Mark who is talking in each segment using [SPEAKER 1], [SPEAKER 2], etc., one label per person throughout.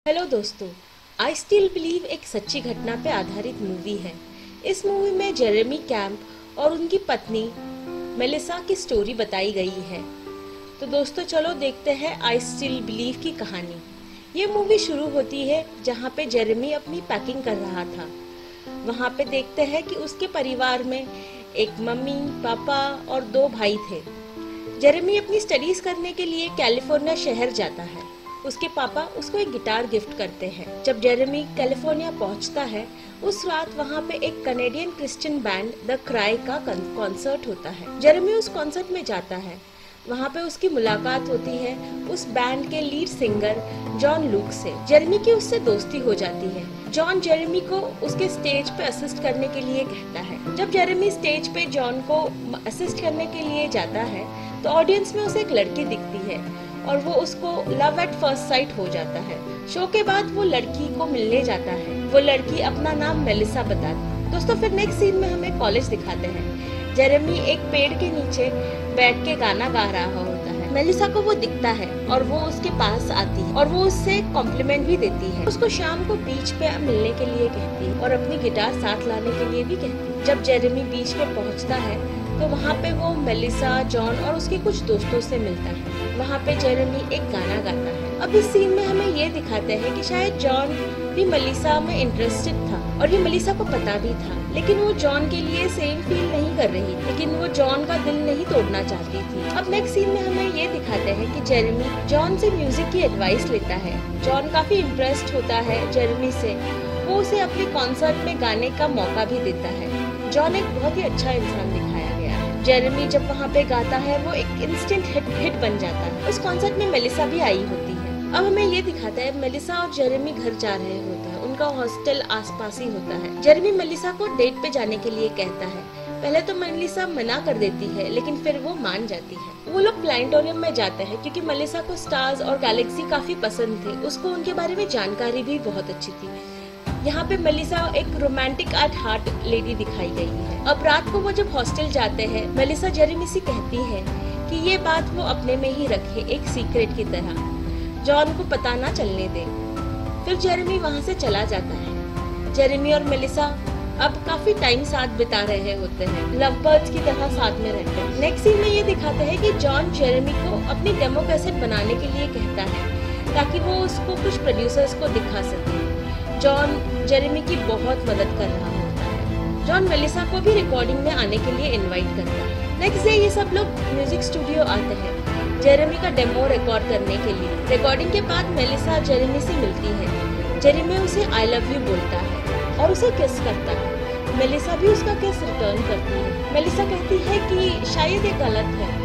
[SPEAKER 1] Hello दोस्तों, I still believe एक सच्ची घटना पे आधारित मूवी है। इस मूवी में जेरेमी कैंप और उनकी पत्नी मेलिसा की स्टोरी बताई गई है। तो दोस्तों चलो देखते हैं आई स्टिल बिलीव की कहानी। ये मूवी शुरू होती है जहाँ पे जेरेमी अपनी पैकिंग कर रहा था। वहाँ पे देखते हैं कि उसके परिवार में एक मम्मी, पापा और 2 भाई थे। जेरेमी अपनी स्टडीज करने के लिए कैलिफोर्निया शहर जाता है। उसके पापा उसको एक गिटार गिफ्ट करते हैं। जब जेरेमी कैलिफोर्निया पहुंचता है, उस रात वहां पे एक Canadian Christian band the Cry का कॉन्सर्ट होता है। जेरेमी उस कॉन्सर्ट में जाता है। वहां पे उसकी मुलाकात होती है उस बैंड के लीड सिंगर जॉन लूक से। जेरेमी की उससे दोस्ती हो जाती है। जॉन जेरेमी को उसके स्टेज पे असिस्ट करने के लिए कहता है। जब जेरेमी स्टेज पे जॉन को असिस्ट करने के लिए जाता है तो ऑडियंस में उसे एक लड़की दिखती है और वो उसको लव एट फर्स्ट साइट हो जाता है। शो के बाद वो लड़की को मिलने जाता है। वो लड़की अपना नाम मेलिसा बताती। दोस्तों फिर नेक्स्ट सीन में हमें कॉलेज दिखाते हैं। जेरेमी एक पेड़ के नीचे बैठ के गाना गा रहा होता है। मेलिसा को वो दिखता है और वो उसके पास आती है और वो उससे कॉम्प्लीमेंट भी देती है। उसको शाम को बीच पे मिलने के लिए कहती है और अपनी गिटार साथ लाने के लिए भी कहती है। जब जेरेमी बीच पे पहुंचता है तो वहाँ पे वो मेलिसा, जॉन और उसके कुछ दोस्तों से मिलता है। वहाँ पे जेरेमी एक गाना गाता है। अब इस सीन में हमें ये दिखाते हैं कि शायद जॉन भी मेलिसा में इंटरेस्टेड था और ये मेलिसा को पता भी था, लेकिन वो जॉन के लिए सेम फील नहीं कर रही, लेकिन वो जॉन का दिल नहीं तोड़ना चाहती थी। अब नेक्स्ट सीन में हमें ये दिखाते हैं कि जेरेमी जॉन से म्यूजिक की एडवाइस लेता है। जॉन काफी इम्प्रेस्ड होता है जेरेमी से। वो उसे अपने कॉन्सर्ट में गाने का मौका भी देता है। जॉन एक बहुत ही अच्छा इंसान दिखाया गया है। जेरेमी जब वहाँ पे गाता है वो एक इंस्टेंट हिट बन जाता है। उस कॉन्सर्ट में मेलिसा भी आई होती है। अब हमें ये दिखाता है मेलिसा और जेरेमी घर जा रहे होते हैं। उनका हॉस्टल आसपास ही होता है। जेरेमी मेलिसा को डेट पे जाने के लिए कहता है। पहले तो मेलिसा मना कर देती है, लेकिन फिर वो मान जाती है। वो लोग प्लानिटोरियम में जाते हैं क्योंकि मेलिसा को स्टार्स और गैलेक्सी काफी पसंद थे। उसको उनके बारे में जानकारी भी बहुत अच्छी थी। यहाँ पे मेलिसा एक रोमांटिक एट हार्ट लेडी दिखाई गई है। अब रात को वो जब हॉस्टल जाते हैं, मेलिसा जेरेमी से कहती है कि ये बात वो अपने में ही रखे, एक सीक्रेट की तरह, जॉन को पता ना चलने दे। फिर जेरेमी वहाँ से चला जाता है। जेरेमी और मेलिसा अब काफी टाइम साथ बिता रहे होते हैं, लव बर्ड्स की तरह साथ में रहते हैं। नेक्स्ट सीन में ये दिखाते हैं कि जॉन जेरेमी को अपनी डेमो कैसेट बनाने के लिए कहता है ताकि वो उसको कुछ प्रोड्यूसर्स को दिखा सके। जॉन जेरेमी की बहुत मदद कर रहा होता है। जॉन मेलिसा को भी रिकॉर्डिंग में आने के लिए इनवाइट करता है। नेक्स्ट डे ये सब लोग म्यूजिक स्टूडियो आते हैं जेरेमी का डेमो रिकॉर्ड करने के लिए। रिकॉर्डिंग के बाद मेलिसा जेरेमी से मिलती है। जेरेमी उसे आई लव यू बोलता है और उसे किस करता है। मेलिसा भी उसका किस रिटर्न करती है। मेलिसा कहती है कि शायद ये गलत है।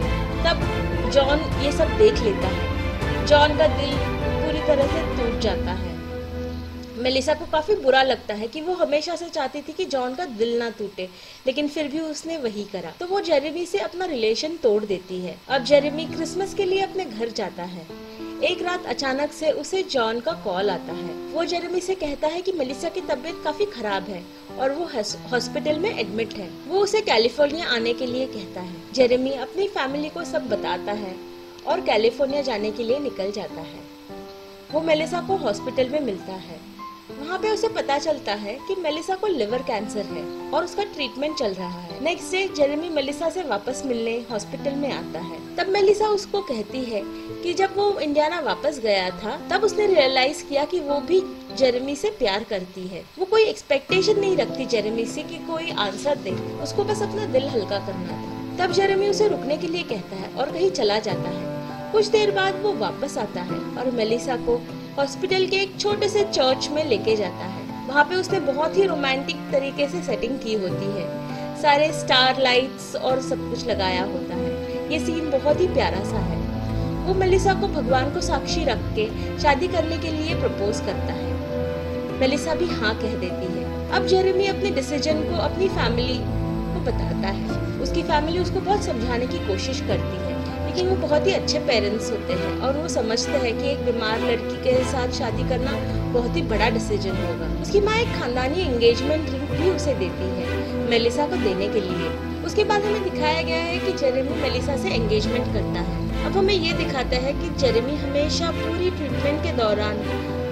[SPEAKER 1] तब जॉन ये सब देख लेता है। जॉन का दिल पूरी तरह से टूट जाता है। मेलिसा को काफी बुरा लगता है कि वो हमेशा से चाहती थी कि जॉन का दिल ना टूटे, लेकिन फिर भी उसने वही करा। तो वो जेरेमी से अपना रिलेशन तोड़ देती है। अब जेरेमी क्रिसमस के लिए अपने घर जाता है। एक रात अचानक से उसे जॉन का कॉल आता है। वो जेरेमी से कहता है कि मेलिसा की तबीयत काफी खराब है और वो हॉस्पिटल में एडमिट है। वो उसे कैलिफोर्निया आने के लिए कहता है। जेरेमी अपनी फैमिली को सब बताता है और कैलिफोर्निया जाने के लिए निकल जाता है। वो मेलिसा को हॉस्पिटल में मिलता है। वहाँ पे उसे पता चलता है कि मेलिसा को लिवर कैंसर है और उसका ट्रीटमेंट चल रहा है। नेक्स्ट डे जेरेमी मेलिसा से वापस मिलने हॉस्पिटल में आता है। तब मेलिसा उसको कहती है कि जब वो इंडियाना वापस गया था तब उसने रियलाइज किया कि वो भी जेरेमी से प्यार करती है। वो कोई एक्सपेक्टेशन नहीं रखती जेरेमी से कि कोई आंसर दे, उसको बस अपना दिल हल्का करना था। तब जेरेमी उसे रुकने के लिए कहता है और कहीं चला जाता है। कुछ देर बाद वो वापस आता है और मेलिसा को हॉस्पिटल के एक छोटे से चर्च में लेके जाता है। वहाँ पे उसने बहुत ही रोमांटिक तरीके से सेटिंग की होती है। सारे स्टार लाइट्स और सब कुछ लगाया होता है। ये सीन बहुत ही प्यारा सा है। वो मेलिसा को भगवान को साक्षी रख के शादी करने के लिए प्रपोज करता है। मेलिसा भी हाँ कह देती है। अब जेरेमी अपने डिसीजन को अपनी फैमिली को बताता है। उसकी फैमिली उसको बहुत समझाने की कोशिश करती है, लेकिन वो बहुत ही अच्छे पेरेंट्स होते हैं और वो समझते हैं कि एक बीमार लड़की के साथ शादी करना बहुत ही बड़ा डिसीजन होगा। उसकी माँ एक खानदानी एंगेजमेंट रिंग भी उसे देती है मेलिसा को देने के लिए। उसके बाद हमें दिखाया गया है कि जेरेमी मेलिसा से एंगेजमेंट करता है। अब हमें ये दिखाता है कि जेरेमी हमेशा पूरी ट्रीटमेंट के दौरान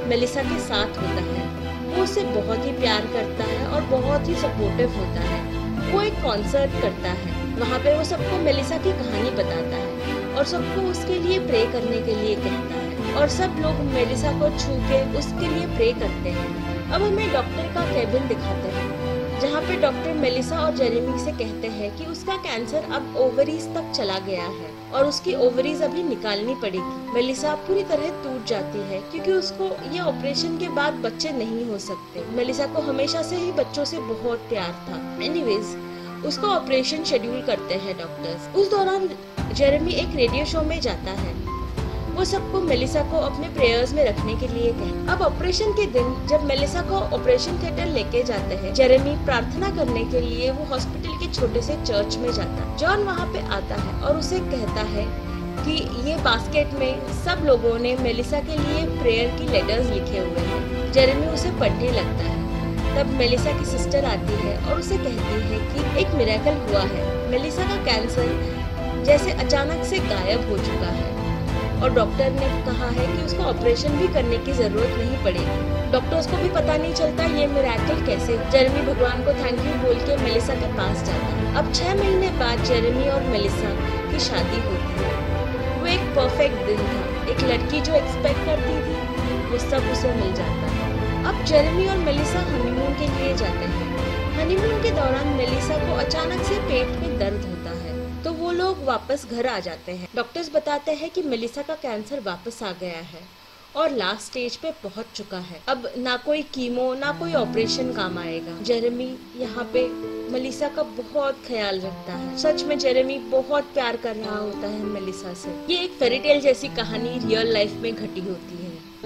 [SPEAKER 1] मेलिसा के साथ होता है। वो उससे बहुत ही प्यार करता है और बहुत ही सपोर्टिव होता है। वो एक कॉन्सर्ट करता है, वहाँ पे वो सबको मेलिसा की कहानी बताता है और सबको उसके लिए प्रे करने के लिए कहता है और सब लोग मेलिसा को छू के उसके लिए प्रे करते हैं। अब हमें डॉक्टर का केबिन दिखाते हैं जहाँ पे डॉक्टर मेलिसा और जेरेमी से कहते हैं कि उसका कैंसर अब ओवरीज तक चला गया है और उसकी ओवरीज अभी निकालनी पड़ेगी। मेलिसा पूरी तरह टूट जाती है क्योंकि उसको ये ऑपरेशन के बाद बच्चे नहीं हो सकते। मेलिसा को हमेशा से ही बच्चों से बहुत प्यार था। एनीवेज, उसका ऑपरेशन शेड्यूल करते हैं डॉक्टर्स। उस दौरान जेरेमी एक रेडियो शो में जाता है। वो सबको मेलिसा को अपने प्रेयर्स में रखने के लिए कहता। अब ऑपरेशन के दिन जब मेलिसा को ऑपरेशन थिएटर लेके जाते हैं, जेरेमी प्रार्थना करने के लिए वो हॉस्पिटल के छोटे से चर्च में जाता है। जॉन वहाँ पे आता है और उसे कहता है कि ये बास्केट में सब लोगों ने मेलिसा के लिए प्रेयर की लेटर्स लिखे हुए हैं। जेरेमी उसे पढ़ने लगता है। तब मेलिसा की सिस्टर आती है और उसे कहती है कि एक मिरेकल हुआ है। मेलिसा का कैंसर जैसे अचानक से गायब हो चुका है और डॉक्टर ने कहा है कि उसको ऑपरेशन भी करने की जरूरत नहीं पड़ेगी। डॉक्टर्स को भी पता नहीं चलता ये मिरेकल कैसे। जेरेमी भगवान को थैंक यू बोल के मेलिसा के पास जाता है। अब 6 महीने बाद जेरेमी और मेलिसा की शादी होती है। वो एक परफेक्ट दिन था। एक लड़की जो एक्सपेक्ट करती थी वो सब उसे मिल जाता है। अब जेरेमी और मेलिसा हनीमून के लिए जाते हैं। हनीमून के दौरान मेलिसा को अचानक से पेट में दर्द होता है तो वो लोग वापस घर आ जाते हैं। डॉक्टर्स बताते हैं कि मेलिसा का कैंसर वापस आ गया है और लास्ट स्टेज पे पहुंच चुका है। अब ना कोई कीमो ना कोई ऑपरेशन काम आएगा। जेरेमी यहाँ पे मेलिसा का बहुत ख्याल रखता है। सच में जेरेमी बहुत प्यार कर रहा होता है मेलिसा से। ये एक फेरी टेल जैसी कहानी रियल लाइफ में घटी होती है।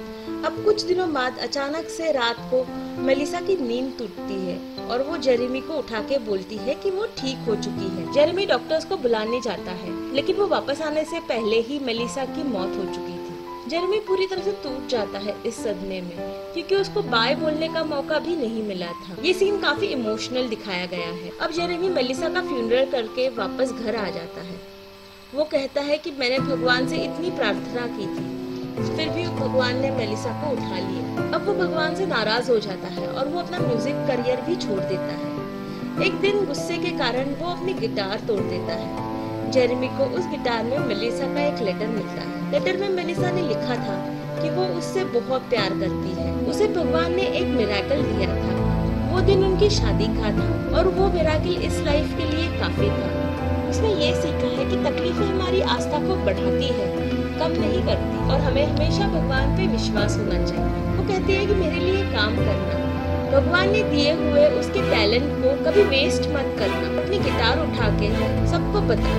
[SPEAKER 1] अब कुछ दिनों बाद अचानक से रात को मेलिसा की नींद टूटती है और वो जेरेमी को उठा के बोलती है कि वो ठीक हो चुकी है। जेरेमी डॉक्टर्स को बुलाने जाता है लेकिन वो वापस आने से पहले ही मेलिसा की मौत हो चुकी थी। जेरेमी पूरी तरह से टूट जाता है इस सदमे में क्योंकि उसको बाय बोलने का मौका भी नहीं मिला था। ये सीन काफी इमोशनल दिखाया गया है। अब जेरेमी मेलिसा का फ्यूनरल करके वापस घर आ जाता है। वो कहता है कि मैंने भगवान से इतनी प्रार्थना की थी फिर भी भगवान ने मेलिसा को उठा लिया। अब वो भगवान से नाराज हो जाता है और वो अपना म्यूजिक करियर भी छोड़ देता है। एक दिन गुस्से के कारण वो अपनी गिटार तोड़ देता है। जेरेमी को उस गिटार में मेलिसा का एक लेटर मिलता है। लेटर में मेलिसा ने लिखा था कि वो उससे बहुत प्यार करती है। उसे भगवान ने एक मिरेकल दिया था। वो दिन उनकी शादी का था और वो मिरेकल इस लाइफ के लिए काफी था। उसने ये सीखा है कि तकलीफें हमारी आस्था को बढ़ाती है, कम नहीं करती और हमें हमेशा भगवान पे विश्वास होना चाहिए। वो कहती है कि मेरे लिए काम करना, भगवान ने दिए हुए उसके टैलेंट को कभी वेस्ट मत करना। अपनी गिटार उठा के सबको बता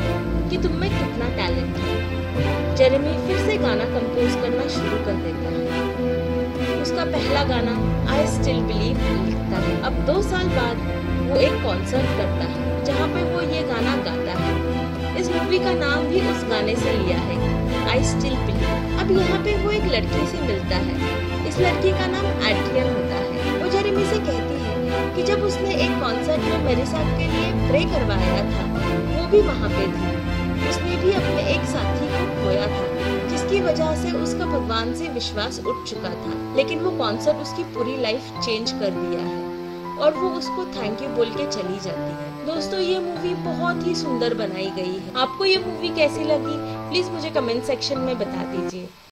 [SPEAKER 1] कि तुम में कितना टैलेंट है। जेरेमी फिर से गाना कंपोज करना शुरू कर देता है। उसका पहला गाना आई स्टिल बिलीव लिखता है। अब 2 साल बाद वो एक कॉन्सर्ट करता है जहाँ पे वो ये गाना गाता है। इस मूवी का नाम भी उस गाने से लिया है, आई स्टिल बिलीव। अब यहाँ पे वो एक लड़की से मिलता है। इस लड़की का नाम एड्रियन होता है। वो जेरेमी से कहती है कि जब उसने एक कॉन्सर्ट में मेलिसा के लिए प्रे करवाया था वो भी वहाँ पे थी। उसने भी अपने एक साथी को खोया था जिसकी वजह से उसका भगवान से विश्वास उठ चुका था, लेकिन वो कॉन्सर्ट उसकी पूरी लाइफ चेंज कर दिया है और वो उसको थैंक यू बोल के चली जाती है। दोस्तों, ये मूवी बहुत ही सुंदर बनाई गई है। आपको ये मूवी कैसी लगी प्लीज मुझे कमेंट सेक्शन में बता दीजिए।